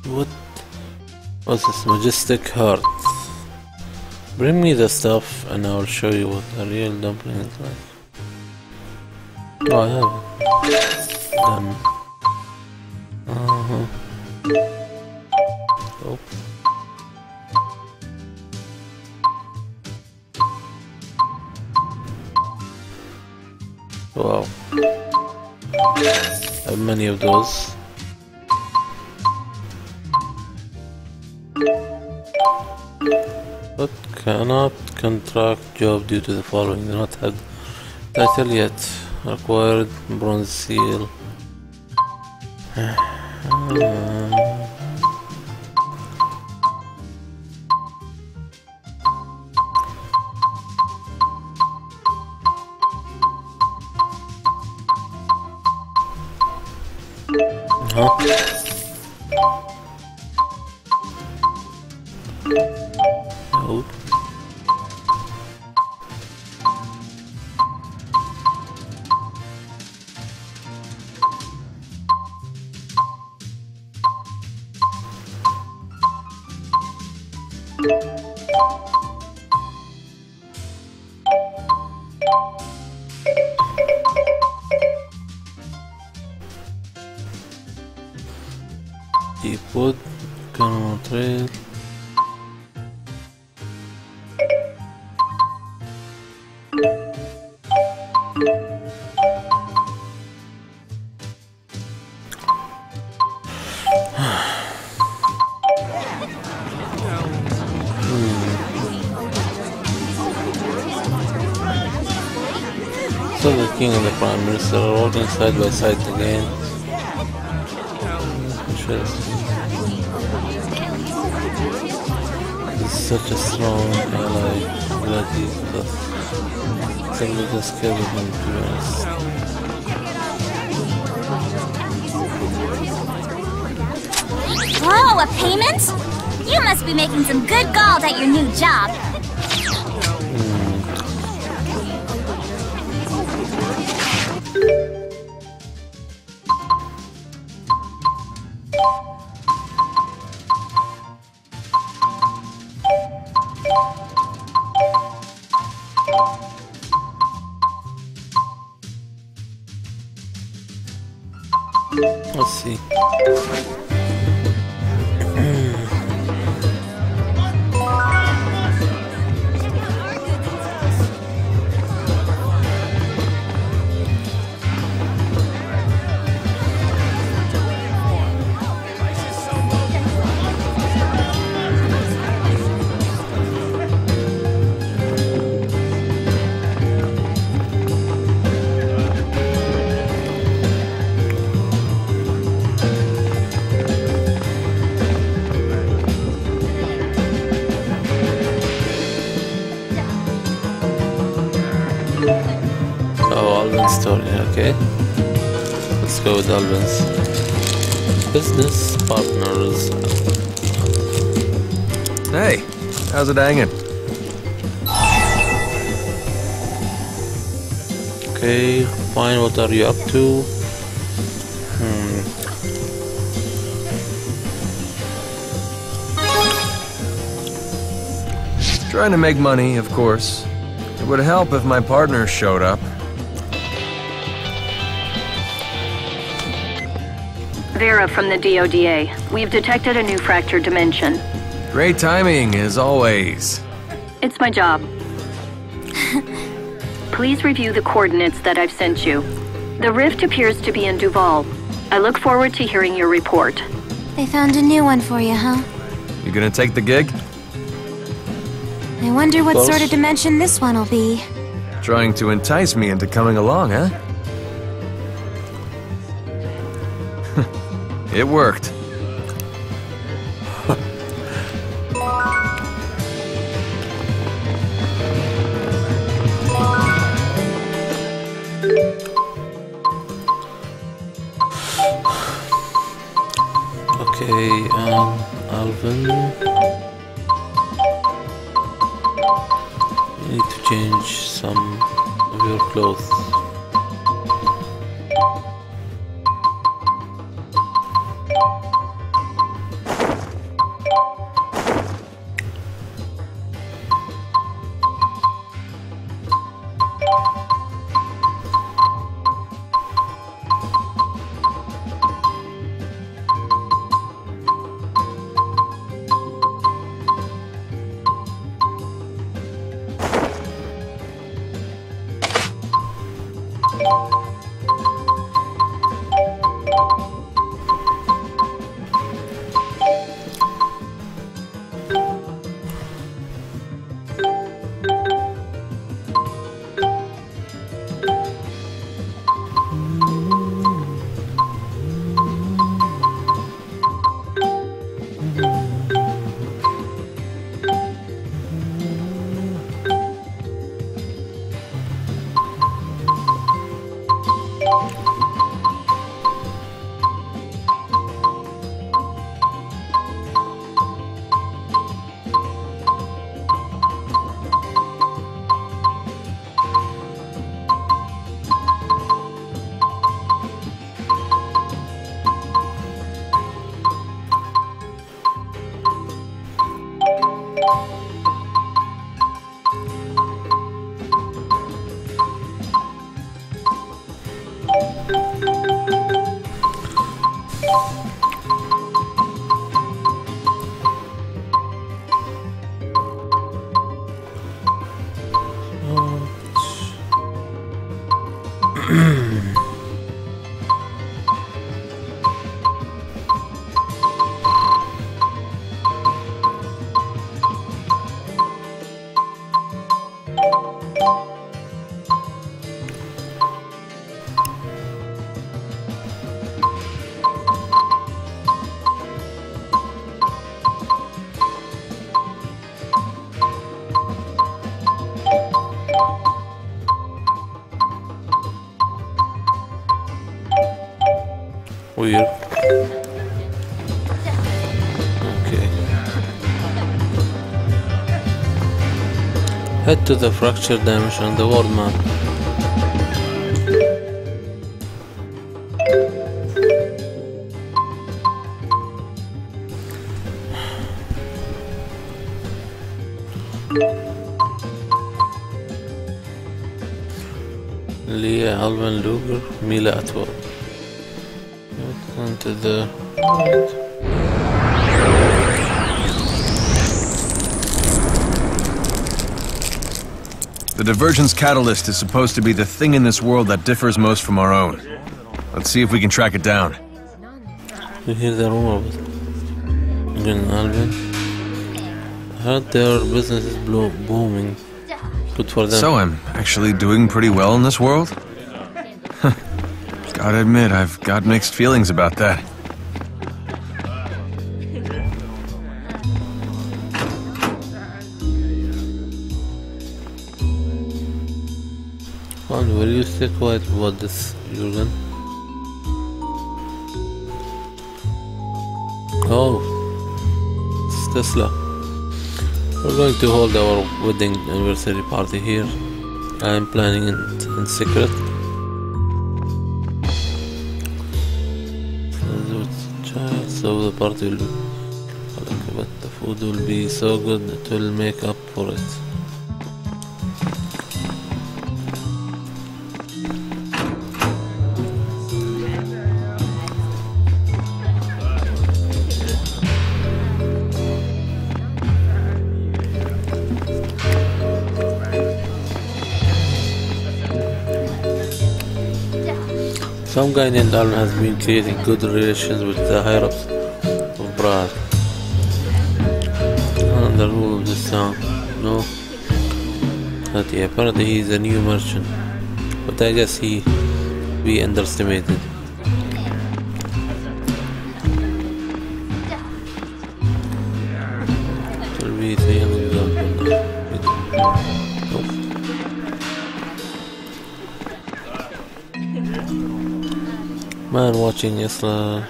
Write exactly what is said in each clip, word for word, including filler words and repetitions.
What? What's this? Majestic heart. Bring me the stuff and I will show you what a real dumpling is like. Oh, I have it. Done. Uh-huh. Oh. Wow. I have many of those. But cannot contract job due to the following. Do not have title yet. Acquired bronze seal. Huh? Nope. Depot, Canal Trail. So the king and the prime minister are walking side by side again. He's such a strong ally. Glad he's with us. It's a little scared of him, to be honest. Whoa, a payment? You must be making some good gold at your new job. Let's see. Story, okay. Let's go with Alvin's business partners. Hey, how's it hanging? Okay, fine. What are you up to? Hmm. Trying to make money, of course. It would help if my partner showed up. Vera from the D O D A. We've detected a new fractured dimension. Great timing, as always. It's my job. Please review the coordinates that I've sent you. The rift appears to be in Duval. I look forward to hearing your report. They found a new one for you, huh? You gonna take the gig? I wonder what Close. sort of dimension this one will be. Trying to entice me into coming along, huh? It worked. Okay, um, Alvin. You need to change some of your clothes. Weird. Okay. Head to the fracture dimension on the world map. Leah Alvin Luger, Mila Atwell. Onto the right. The divergence catalyst is supposed to be the thing in this world that differs most from our own. Let's see if we can track it down. You hear the rumor of it. Again, Alvin. I heard their business is blow booming. Good for them. So I'm actually doing pretty well in this world? Gotta admit, I've got mixed feelings about that. Fine, will you stay quiet about this, Jurgen? Oh, it's Tesla. We're going to hold our wedding anniversary party here. I'm planning it in secret. So the party will be, but the food will be so good it will make up for it. Some guy named Alvin has been creating good relations with the higher-ups of Prague. Under the rule of this town, no? But yeah, apparently he's a new merchant. But I guess he be underestimated. Will be the young example. Man watching Isla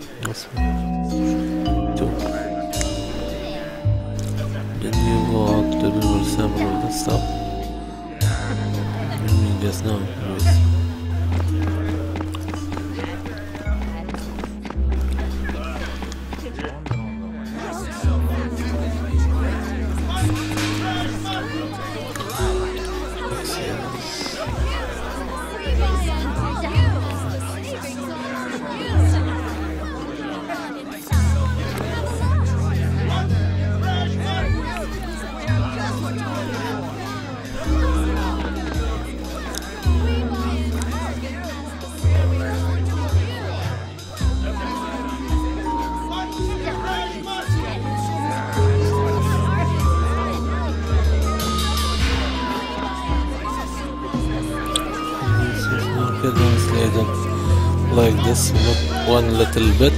too. Did you go out to do several of the stuff? I mean, just now, anyways. Like this, not one little bit.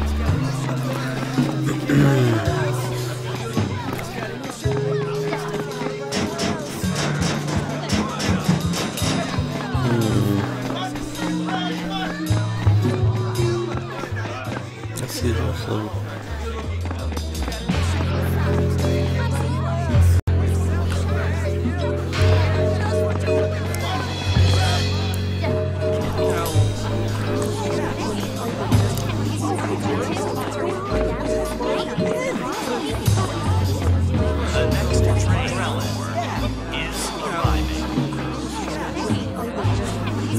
hmm. Let's see also.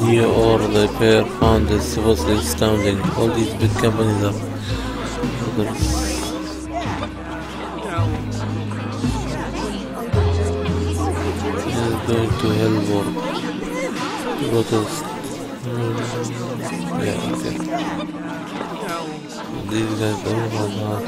New or the pair found is supposedly astounding. All these big companies are others. Is going to Hellborn. Protest. Yeah, okay. These guys don't know that.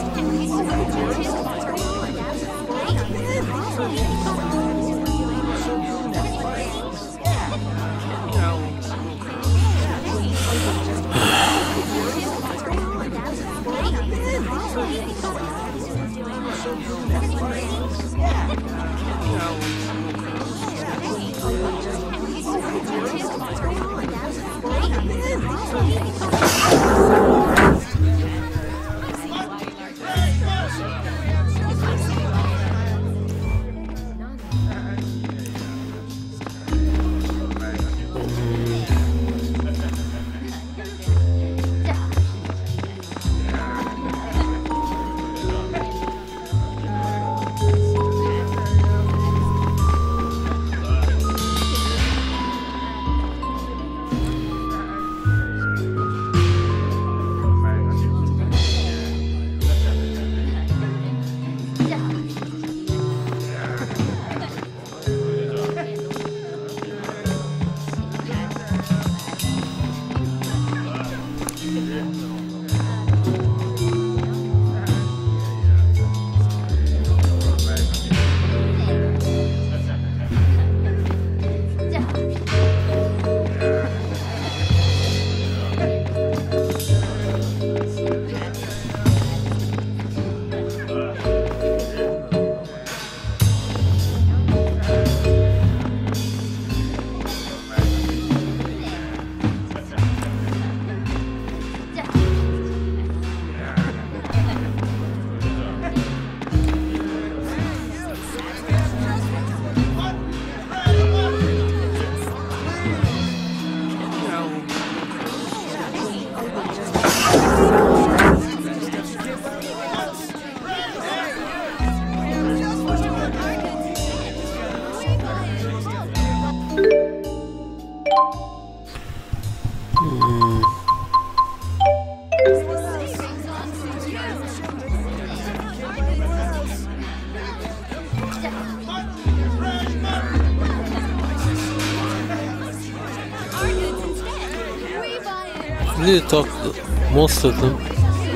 I really talk most of them.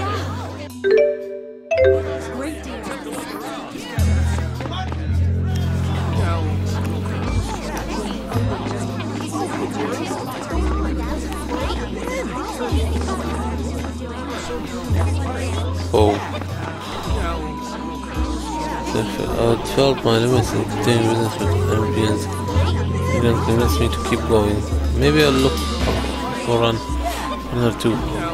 Oh. I felt my limits in continuing business with Europeans. You can convince me to keep going. Maybe I'll look for an one or two.